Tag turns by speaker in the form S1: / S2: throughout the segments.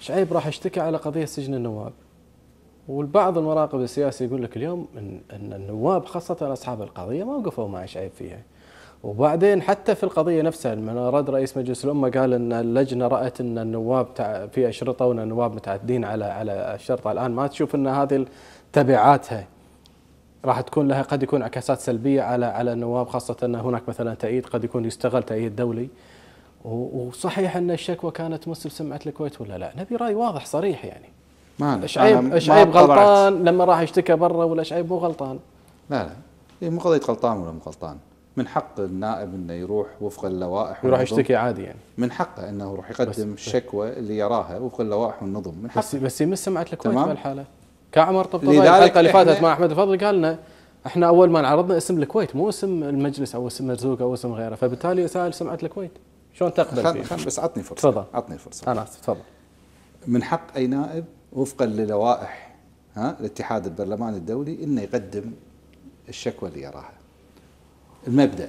S1: شعيب راح يشتكي على قضيه سجن النواب، والبعض المراقب السياسي يقول لك اليوم ان النواب خاصه اصحاب القضيه ما وقفوا مع شعيب فيها. وبعدين حتى في القضيه نفسها لما رد رئيس مجلس الامه قال ان اللجنه رات ان النواب في اشرطه وان النواب متعدين على الشرطه. الان ما تشوف ان هذه تبعاتها راح تكون لها قد يكون انعكاسات سلبيه على النواب، خاصه ان هناك مثلا تأييد قد يكون يستغل تأييد دولي. وصحيح ان الشكوى كانت مسلم سمعه الكويت ولا لا؟ نبي راي واضح صريح يعني.
S2: ما
S1: شعيب غلطان لما راح يشتكى برا ولا شعيب مو غلطان؟
S2: لا هي مو قضيه غلطان ولا مو غلطان. من حق النائب انه يروح وفق اللوائح
S1: يروح يشتكي عادي يعني.
S2: من حقه انه يروح يقدم الشكوى اللي يراها وفق اللوائح والنظم، من حقه.
S1: بس يمس سمعه الكويت بهالحاله. كعمر طبطبائي
S2: الحلقه
S1: اللي فاتت مع احمد الفضل قال لنا احنا اول ما عرضنا اسم الكويت مو اسم المجلس او اسم مرزوق او اسم غيره، فبالتالي سائل سمعه الكويت شلون تقبل فيه؟
S2: بس عطني فرصه.
S1: تفضل.
S2: عطني فرصه.
S1: انا اسف تفضل.
S2: من حق اي نائب وفقا للوائح الاتحاد البرلماني الدولي انه يقدم الشكوى اللي يراها. المبدا.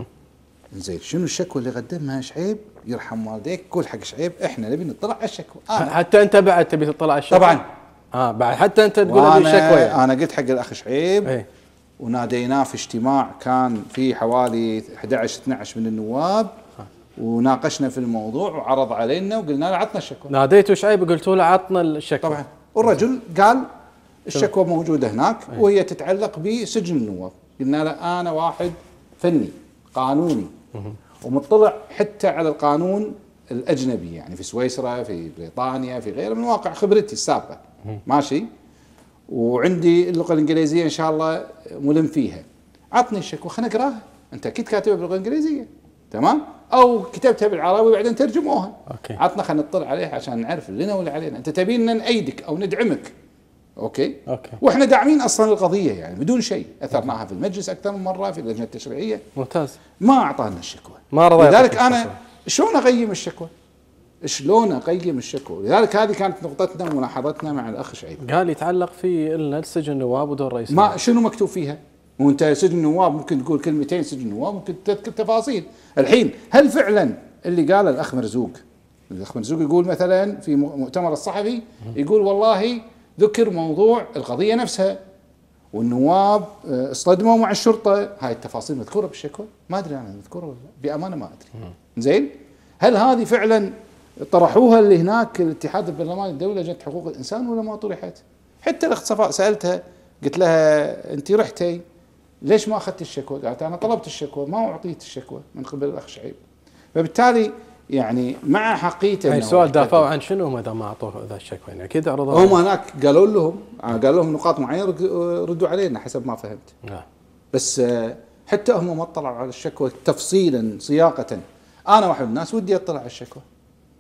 S2: زين شنو الشكوى اللي قدمها شعيب؟ يرحم والديك قول حق شعيب احنا نبي نطلع على الشكوى.
S1: حتى انت بعد تبي تطلع على الشكوى؟
S2: طبعا.
S1: بعد حتى انت تقول ابي الشكوى يعني.
S2: انا قلت حق الاخ شعيب وناديناه في اجتماع كان في حوالي 11 12 من النواب وناقشنا في الموضوع وعرض علينا وقلنا له عطنا الشكوى.
S1: ناديته شعيب وقلتوا له عطنا الشكوى.
S2: طبعا. والرجل قال الشكوى موجوده هناك وهي تتعلق بسجن النواب. قلنا له انا واحد فني قانوني ومطلع حتى على القانون الاجنبي يعني في سويسرا في بريطانيا في غيره من واقع خبرتي السابقه. ماشي. وعندي اللغه الانجليزيه ان شاء الله ملم فيها. عطني الشكوى خلينا نقراها. انت اكيد كاتبها باللغه الانجليزيه تمام؟ او كتبتها بالعربي وبعدين ترجموها.
S1: اوكي.
S2: عطنا خلينا نطلع عليها عشان نعرف لنا ولا علينا. انت تبينا نأيدك او ندعمك. اوكي؟ واحنا داعمين اصلا القضيه يعني بدون شيء، اثرناها في المجلس اكثر من مره في اللجنه التشريعيه.
S1: ممتاز.
S2: ما اعطانا الشكوى.
S1: ما رضى.
S2: لذلك انا شلون اقيم الشكوى؟ شلون اقيم الشكوى؟ لذلك هذه كانت نقطتنا وملاحظتنا مع الاخ شعيب.
S1: قال يتعلق في السجن النواب ودور رئيس
S2: ما شنو مكتوب فيها؟ وانت سجن النواب ممكن تقول كلمتين سجن النواب ممكن تذكر تفاصيل. الحين هل فعلا اللي قاله الاخ مرزوق يقول مثلا في مؤتمر الصحفي يقول والله ذكر موضوع القضيه نفسها والنواب اصطدموا مع الشرطه، هاي التفاصيل مذكوره بالشكوى؟ ما ادري انا مذكوره ولا بامانه ما ادري. زين؟ هل هذه فعلا طرحوها اللي هناك الاتحاد البرلماني الدولي لجنه حقوق الانسان ولا ما طرحت؟ حتى الاخت صفاء سالتها قلت لها انت رحتي ليش ما اخذت الشكوى؟ قالت انا طلبت الشكوى ما اعطيت الشكوى من قبل الاخ شعيب. فبالتالي يعني مع حقيقه
S1: السؤال دافعوا عن شنو هم اذا ما اعطوه ذا الشكوى يعني اكيد عرضوها.
S2: هم هناك قالوا لهم نقاط معينه ردوا علينا حسب ما فهمت. بس حتى هم ما اطلعوا على الشكوى تفصيلا سياقه. انا واحد من الناس ودي اطلع على الشكوى